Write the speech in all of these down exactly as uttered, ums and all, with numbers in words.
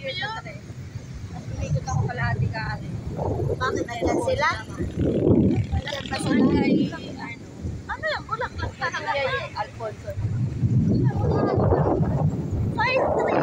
Sige sa tre. Tapos umikot ako kalahati ka ate. Bakit nandyan sila? Nandyan pa sila? Ano yung bulak lang talaga? Alfonso. Five, three.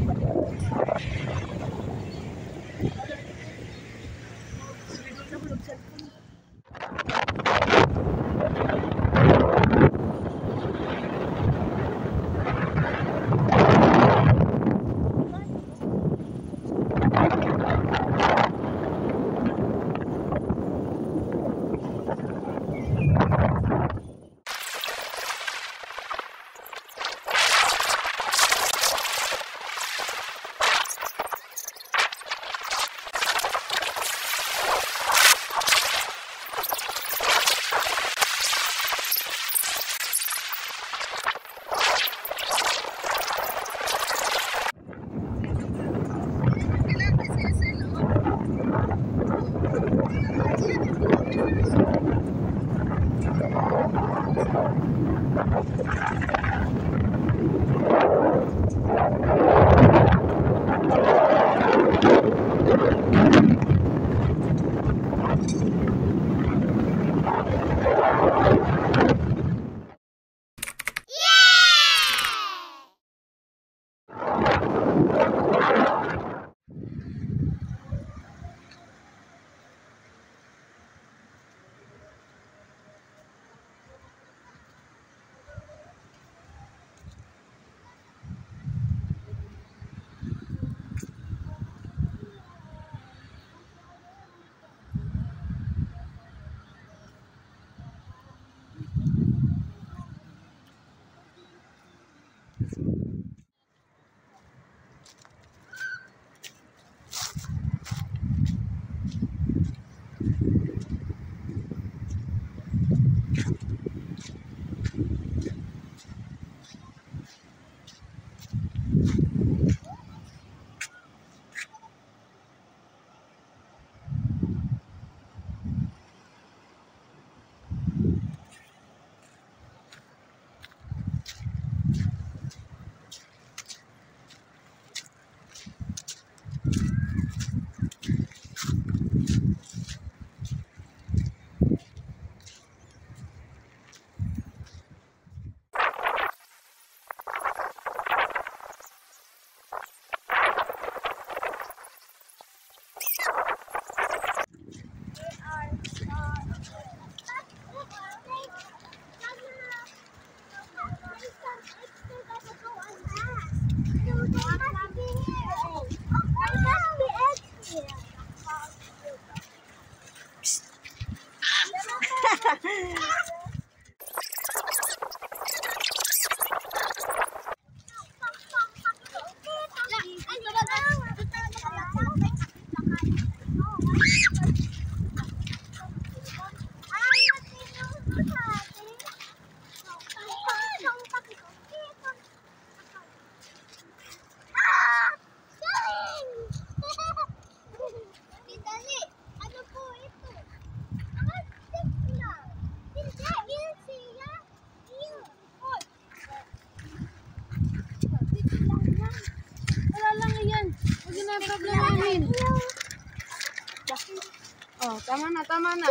Oh, tama na, tama na.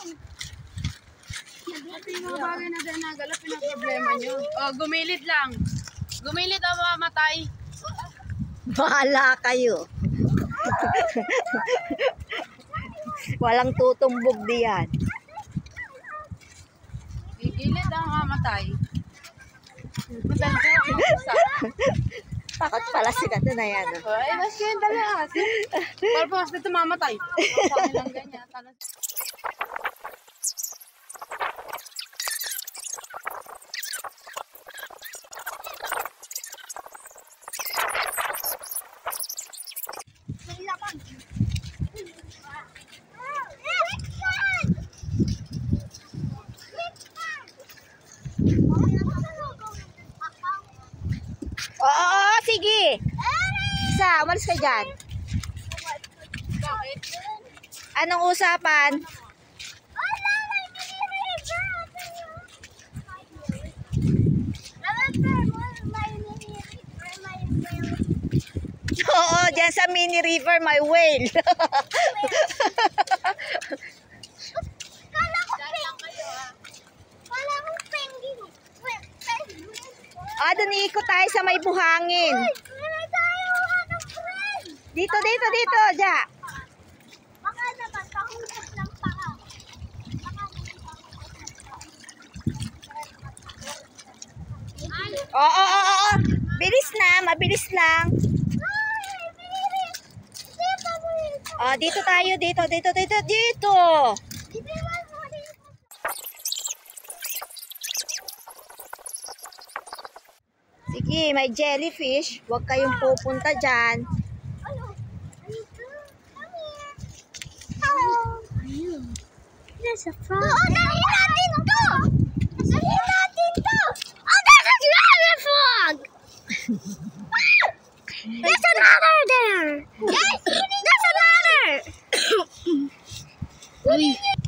Ito yung mga bagay na din nagalapin ang problema nyo. Oh, gumilid lang. Gumilid ang mamatay. Bahala kayo. Walang tutumbog diyan. Gigilid ang mamatay. Madali ko. Takot pala sila doon na yan. Oh, ay, mas kayo talaga. Para po mas dito mamatay. Sa lang ganyan. Oo, sige. Isa, umalis ka dyan. Anong usapan? Oo, dyan sa mini river may whale. Kala ko penguin. Kala ko penguin. Well, penguin. Ah, doon ikot tayo sa may buhangin. Uy, meron tayo ano, friend. Dito, dito, dito, Ja. Baka naman, pahulog ng paa. Baka naman, pahulog ng paa. Ay, Oo, oo, oo, oo. Bilis na, mabilis lang. ay, bilis. Dito mo dito. Ah, dito tayo, dito, dito, dito, dito. Ibiwan mo dito. Sige, may jellyfish. Huwag kayong pupunta dyan. Ano? Dito. Come here. Hello. Ayun. There's a frog. Oo, dali natin to. Dali natin to. Oh, there's a dragon frog. There's another there. Yes, there's another. Uy.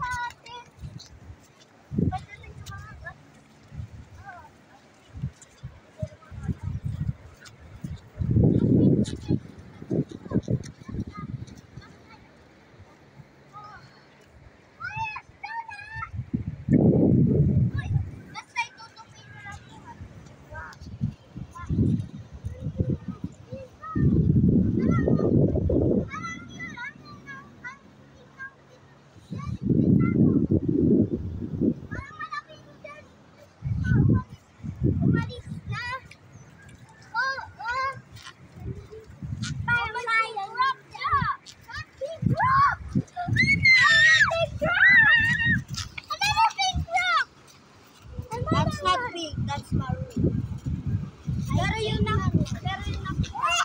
Umalis na. Oh, oh. Parang tayo. Rock na. Big rock. Ah, big rock. Another big rock. That's not big. That's marine. Pero yun na. Pero yun na.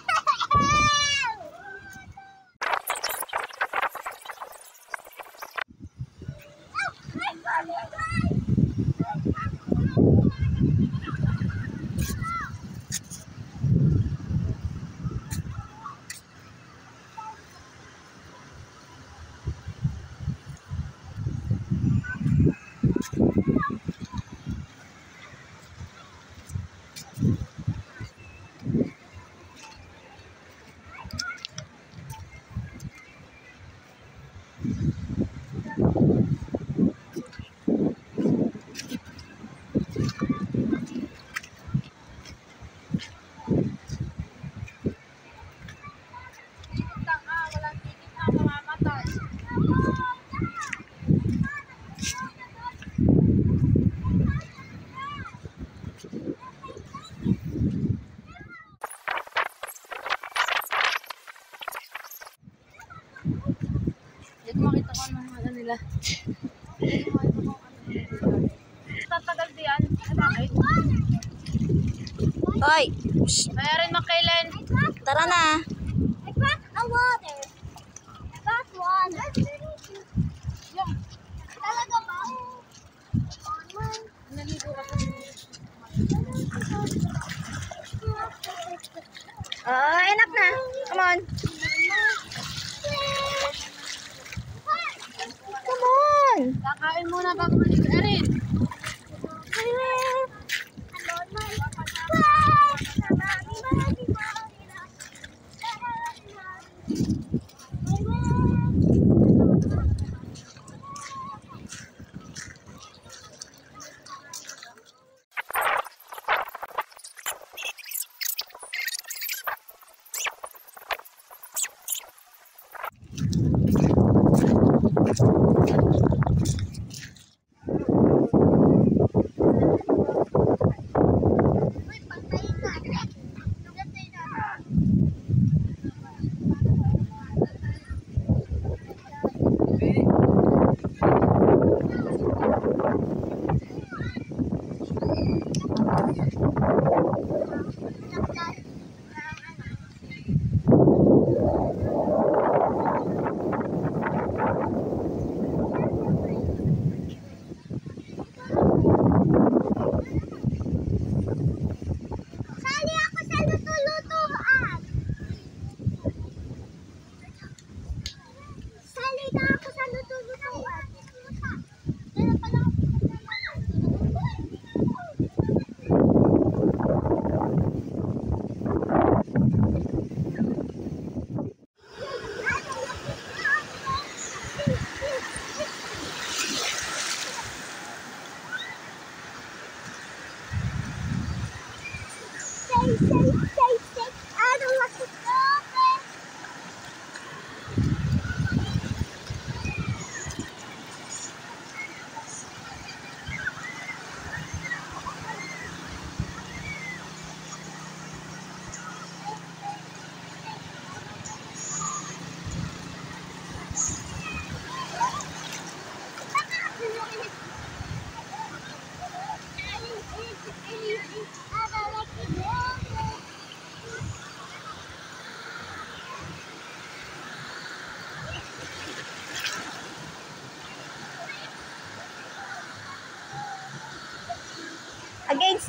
Hindi ko makita ko ano ano nila. Tatagal diyan. Ay, bakit? Hoy, Kaya rin makailan. tara na. I got a water. I got water. Yung, Talaga ba? naligo ka pa. Oh, enough na. Come on. Come on. Kakain muna bago maligo. Erin!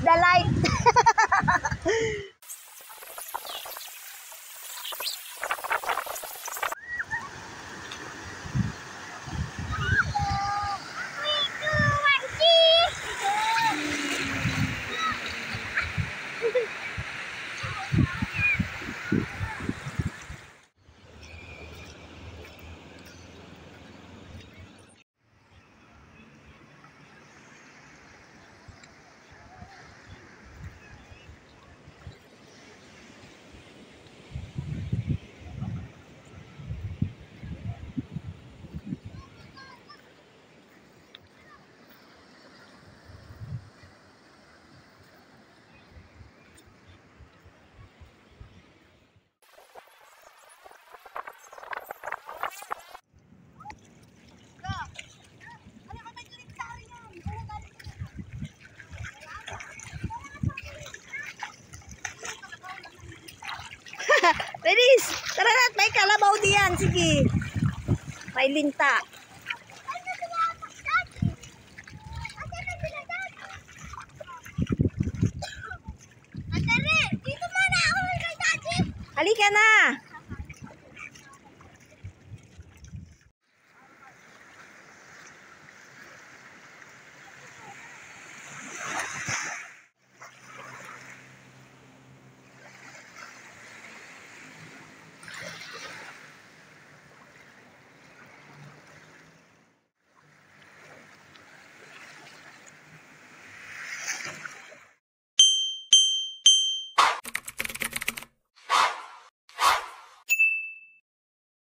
the light. Linis, tara na, may kalabaw diyan. Sige. May linta. Halika na.